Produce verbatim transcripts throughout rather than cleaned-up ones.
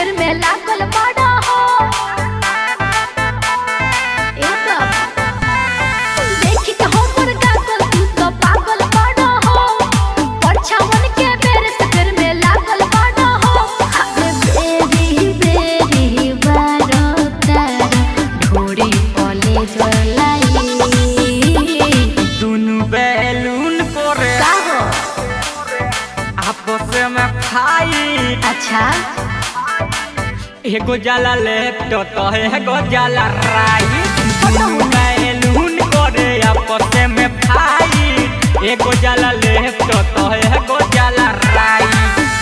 फिर में लागल बड़ा हो देखी के हमर गागल तू तो पागल बड़ा हो परछावन के बेर से फिर में लागल बड़ा हो अरे बेरी बेरी बारो तारा ढोरी पले जलाई दुनु बैलून करे का हो आपस में खाई। अच्छा एगो जाला लेफ्ट तो एगो जाला राइट दुनु बैलून करे आपस में खाई। एगो जाला लेफ्ट तो एगो जाला राइट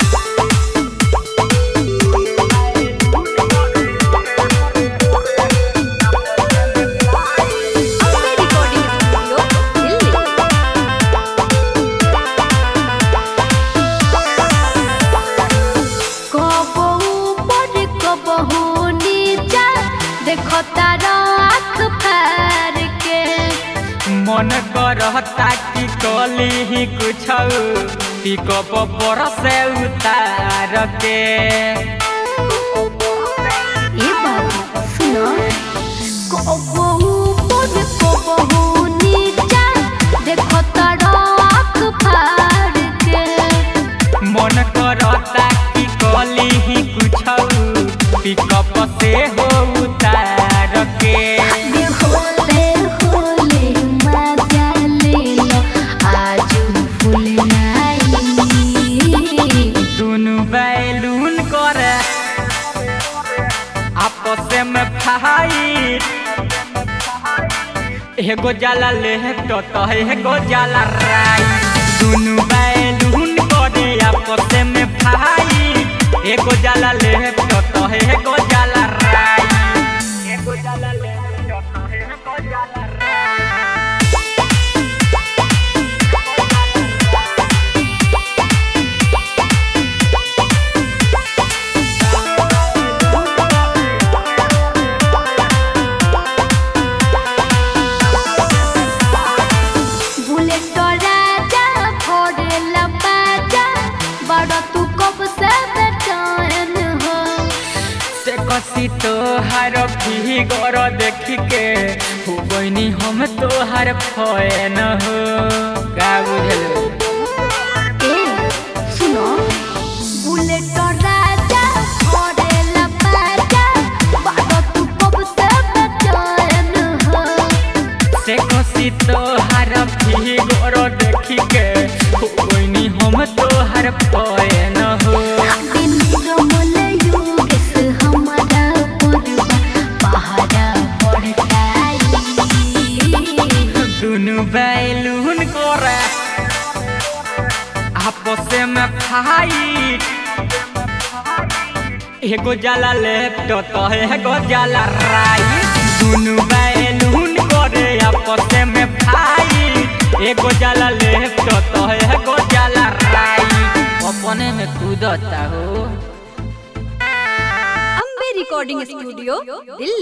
मन करता कि कली ही कुछ पिकअप पर से उतार के। ए बाबू सुनो को ऊपर को नीचा देखो तारा आँख फाड़ के। मन करता कि कली ही कुछ पिकअप से हो उतार के। आपस में फाइट एगो जाला लेफ्ट तो एगो जाला राइट दुनु बैलून करे आपस में फाइट। एगो जाला लेफ्ट तो एगो जाला राइट एगो जाला लेफ्ट तो एगो जाला राइट। कसी तोहार फिगर देखी के हो गईनी हम तोहार फैन हो का बुझल। सुनो बुलेट राजा फड़ेला बाजा बाबा तू कब से बेचैन हो। से कसी तोहार फिगर देखी के हो गईनी हम तोहार फैन हो। दुनु बैलून करे आपस में फाइट एगो जाला लेफ्ट तो एगो जाला राइट दुनु बैलून करे आपस में फाइट। एगो जाला लेफ्ट तो एगो जाला राइट अपने में कूदता हो। Ambe recording studio Delhi.